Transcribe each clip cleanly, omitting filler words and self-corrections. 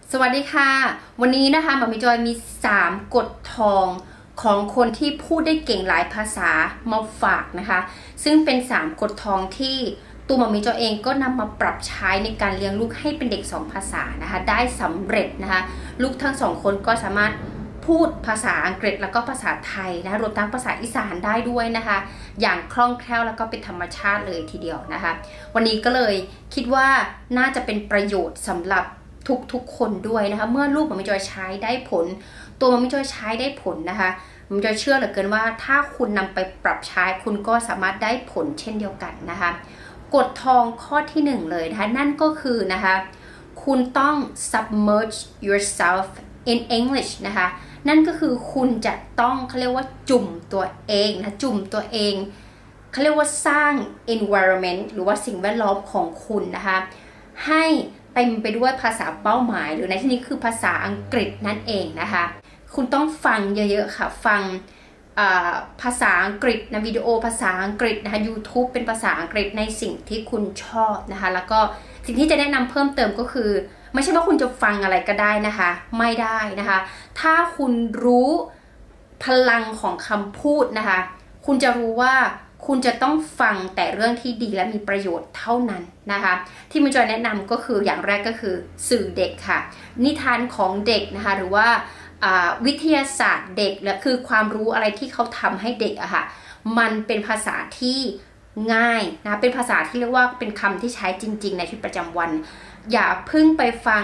สวัสดีค่ะวันนี้นะคะหมอมิจอยมี3กฎทองของคนที่พูดได้เก่งหลายภาษามาฝากนะคะซึ่งเป็น3กฎทองที่ตัวหมอมิจอยเองก็นำมาปรับใช้ในการเลี้ยงลูกให้เป็นเด็ก2ภาษานะคะได้สำเร็จนะคะลูกทั้ง2คนก็สามารถพูดภาษาอังกฤษแล้วก็ภาษาไทยนะรวมทั้งภาษาอีสานได้ด้วยนะคะอย่างคล่องแคล่วแล้วก็เป็นธรรมชาติเลยทีเดียวนะคะวันนี้ก็เลยคิดว่าน่าจะเป็นประโยชน์สำหรับทุกคนด้วยนะคะเมื่อลูกหมอมิจอยใช้ได้ผลตัวหมอมิจอยใช้ได้ผลนะคะหมอมิจอยเชื่อเหลือเกินว่าถ้าคุณนำไปปรับใช้คุณก็สามารถได้ผลเช่นเดียวกันนะคะกฎทองข้อที่1เลยนะคะนั่นก็คือนะคะคุณต้อง submerge yourself in English นะคะนั่นก็คือคุณจะต้องเขาเรียกว่าจุ่มตัวเองนะจุ่มตัวเองเขาเรียกว่าสร้าง environment หรือว่าสิ่งแวดล้อมของคุณนะคะให้เต็มไปด้วยภาษาเป้าหมายหรือในที่นี้คือภาษาอังกฤษนั่นเองนะคะคุณต้องฟังเยอะๆค่ะฟังภาษาอังกฤษนะวิดีโอภาษาอังกฤษนะคะ YouTube เป็นภาษาอังกฤษในสิ่งที่คุณชอบนะคะแล้วก็สิ่งที่จะแนะนำเพิ่มเติมก็คือไม่ใช่ว่าคุณจะฟังอะไรก็ได้นะคะไม่ได้นะคะถ้าคุณรู้พลังของคำพูดนะคะคุณจะรู้ว่าคุณจะต้องฟังแต่เรื่องที่ดีและมีประโยชน์เท่านั้นนะคะที่มิจอยแนะนำก็คืออย่างแรกก็คือสื่อเด็กค่ะนิทานของเด็กนะคะหรือว่าวิทยาศาสตร์เด็กและคือความรู้อะไรที่เขาทำให้เด็กอะค่ะมันเป็นภาษาที่ง่ายนะเป็นภาษาที่เรียกว่าเป็นคำที่ใช้จริงๆในชีวิตประจำวันอย่าเพิ่งไปฟัง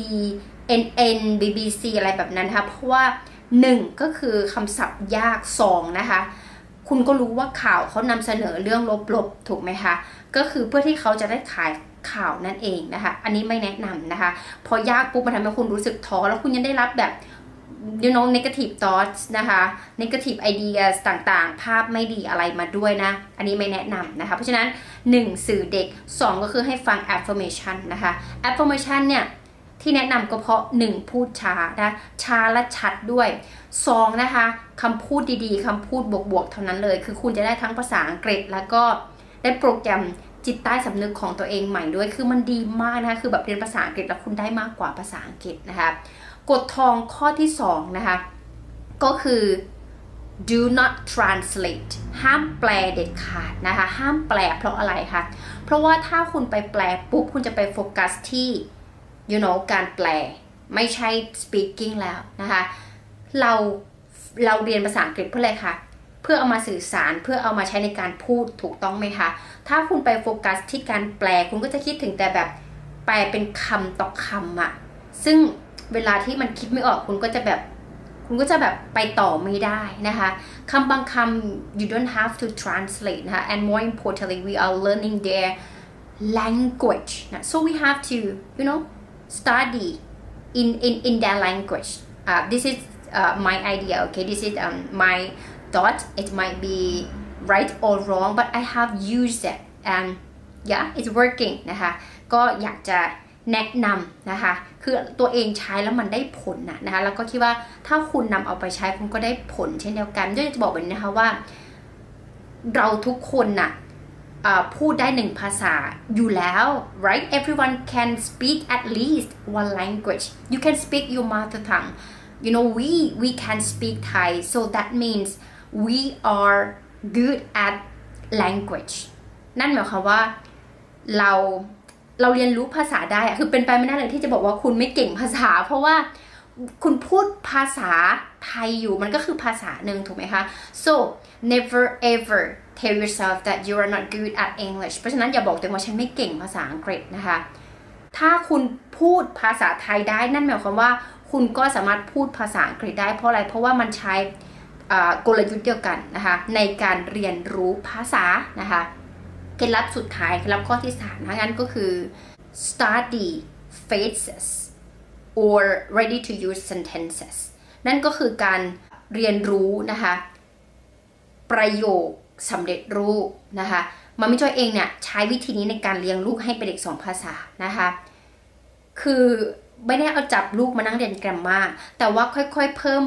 CNN BBC อะไรแบบนั้นนะคะเพราะว่า1ก็คือคำศัพท์ยาก2นะคะคุณก็รู้ว่าข่าวเขานำเสนอเรื่องลบๆถูกไหมคะก็คือเพื่อที่เขาจะได้ขายข่าวนั่นเองนะคะอันนี้ไม่แนะนำนะคะพอยากปุ๊บมันทำให้คุณรู้สึกท้อแล้วคุณยังได้รับแบบnegative thoughts นะคะ negative ideas ต่างๆภาพไม่ดีอะไรมาด้วยนะอันนี้ไม่แนะนำนะคะเพราะฉะนั้น1สื่อเด็ก2ก็คือให้ฟัง affirmation นะคะ affirmation เนี่ยที่แนะนำก็เพราะ1พูดช้านะช้าและชัดด้วย2นะคะคำพูดดีๆคำพูดบวกๆเท่านั้นเลยคือคุณจะได้ทั้งภาษาอังกฤษแล้วก็ได้โปรแกรมจิตใต้สำนึกของตัวเองใหม่ด้วยคือมันดีมากนะคะคือแบบเรียนภาษาอังกฤษแล้วคุณได้มากกว่าภาษาอังกฤษนะคะกฎทองข้อที่2นะคะก็คือ do not translate ห้ามแปลเด็ดขาดนะคะห้ามแปลเพราะอะไรคะเพราะว่าถ้าคุณไปแปลปุ๊บคุณจะไปโฟกัสที่การแปลไม่ใช่ speaking แล้วนะคะเราเรียนภาษาอังกฤษเพื่ออะไรคะเพื่อเอามาสื่อสารเพื่อเอามาใช้ในการพูดถูกต้องไหมคะถ้าคุณไปโฟกัสที่การแปลคุณก็จะคิดถึงแต่แบบแปลเป็นคำต่อคำอะซึ่งเวลาที่มันคิดไม่ออกคุณก็จะแบบไปต่อไม่ได้นะคะคำบางคำ you don't have to translate นะคะ and more importantly we are learning their language นะ so we have to study in their language this is my idea okay this is my thought it might be right or wrong but I have used it and yeah it's working นะคะก็อยากจะแนะนำนะคะคือตัวเองใช้แล้วมันได้ผลนะคะแล้วก็คิดว่าถ้าคุณนำเอาไปใช้คุณก็ได้ผลเช่นเดียวกันจะบอกแบบนี้นะคะว่าเราทุกคนน่ะพูดได้1ภาษาอยู่แล้ว right everyone can speak at least one language you can speak your mother tongue we can speak Thai so that means we are good at language นั่นหมายความว่าเราเรียนรู้ภาษาได้คือเป็นไปไม่ได้เลยที่จะบอกว่าคุณไม่เก่งภาษาเพราะว่าคุณพูดภาษาไทยอยู่มันก็คือภาษาหนึ่งถูกไหมคะ so never ever tell yourself that you are not good at English เพราะฉะนั้นอย่าบอกตัวเองว่าฉันไม่เก่งภาษาอังกฤษนะคะถ้าคุณพูดภาษาไทยได้นั่นหมายความว่าคุณก็สามารถพูดภาษาอังกฤษได้เพราะอะไรเพราะว่ามันใช้กลยุทธ์เดียวกันนะคะในการเรียนรู้ภาษานะคะเคล็ดลับสุดท้ายเคล็ดลับข้อที่3นะงั้นก็คือ study phrases or ready to use sentences นั่นก็คือการเรียนรู้นะคะประโยคสำเร็จรูปนะคะมามิจอยเองเนี่ยใช้วิธีนี้ในการเลี้ยงลูกให้เป็นเด็ก2ภาษานะคะคือไม่ได้เอาจับลูกมานั่งเรียนแกรมมาแต่ว่าค่อยๆเพิ่ม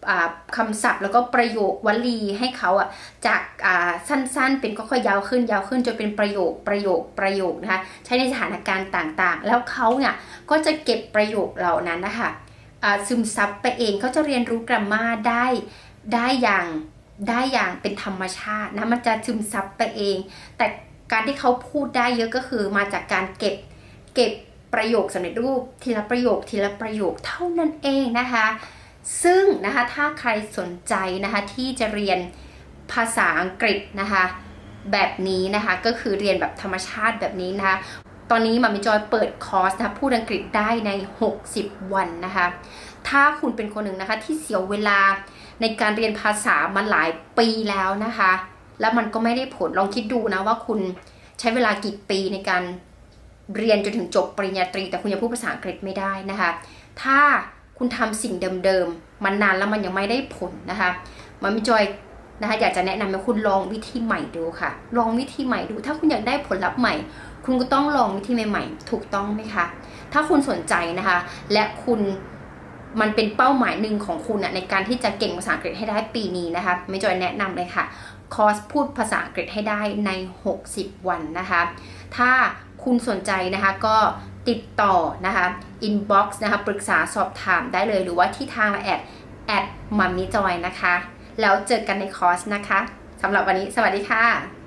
คำศัพท์แล้วก็ประโยควลีให้เขาจากสั้นๆเป็นก็ค่อยยาวขึ้นจนเป็นประโยคนะคะใช้ในสถานการณ์ต่างๆแล้วเขาเนี่ยก็จะเก็บประโยคเหล่านั้นนะคะซึมซับไปเองเขาจะเรียนรู้กราฟมาได้อย่างเป็นธรรมชาตินะมันจะซึมซับไปเองแต่การที่เขาพูดได้เยอะก็คือมาจากการเก็บประโยคสำเร็จรูปทีละประโยคเท่านั้นเองนะคะซึ่งนะคะถ้าใครสนใจนะคะที่จะเรียนภาษาอังกฤษนะคะแบบนี้นะคะก็คือเรียนแบบธรรมชาติแบบนี้นะคะตอนนี้มัมมี่จอยเปิดคอร์สนะพูดอังกฤษได้ใน60 วันนะคะถ้าคุณเป็นคนหนึ่งนะคะที่เสียเวลาในการเรียนภาษามาหลายปีแล้วนะคะแล้วมันก็ไม่ได้ผลลองคิดดูนะว่าคุณใช้เวลากี่ปีในการเรียนจนถึงจบปริญญาตรีแต่คุณยังพูดภาษาอังกฤษไม่ได้นะคะถ้าคุณทำสิ่งเดิมๆมันนานแล้วมันยังไม่ได้ผลนะคะมัมมี่จอยนะคะอยากจะแนะนำให้คุณลองวิธีใหม่ดูค่ะลองวิธีใหม่ดูถ้าคุณอยากได้ผลลัพธ์ใหม่คุณก็ต้องลองวิธีใหม่ๆถูกต้องไหมคะถ้าคุณสนใจนะคะและคุณมันเป็นเป้าหมายหนึ่งของคุณในการที่จะเก่งภาษาอังกฤษให้ได้ปีนี้นะคะมัมมี่จอยแนะนำเลยค่ะคอร์สพูดภาษาอังกฤษให้ได้ใน60 วันนะคะถ้าคุณสนใจนะคะก็ติดต่อนะคะอินบ็อกซ์นะคะปรึกษาสอบถามได้เลยหรือว่าที่ทางแอดมัมมี่จอยนะคะแล้วเจอกันในคอร์สนะคะสำหรับวันนี้สวัสดีค่ะ